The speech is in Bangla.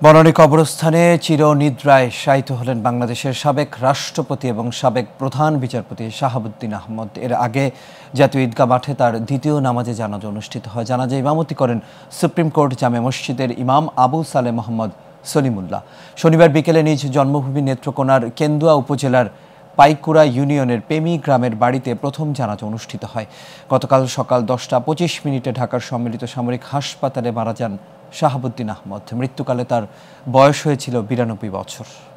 বনানী কবরস্থানে চিরনিদ্রায় শায়িত হলেন বাংলাদেশের সাবেক রাষ্ট্রপতি এবং সাবেক প্রধান বিচারপতি শাহাবুদ্দিন আহমদ। এর আগে জাতীয় ঈদগাহ মাঠে তার দ্বিতীয় নামাজে জানাজা অনুষ্ঠিত হয়। জানাজা ইমামতি করেন সুপ্রিম কোর্ট জামে মসজিদের ইমাম আবু সালেহ মোহাম্মদ সলিমুল্লাহ। শনিবার বিকেলে নিজ জন্মভূমি নেত্রকোনার কেন্দুয়া উপজেলার পাইকুড়া ইউনিয়নের পেমি গ্রামের বাড়িতে প্রথম জানাজা অনুষ্ঠিত হয়। গতকাল সকাল 10টা 25 ঢাকার সম্মিলিত সামরিক হাসপাতালে মারা যান শাহাবুদ্দিন আহমদ। মৃত্যুকালে তার বয়স হয়েছিল 92 বছর।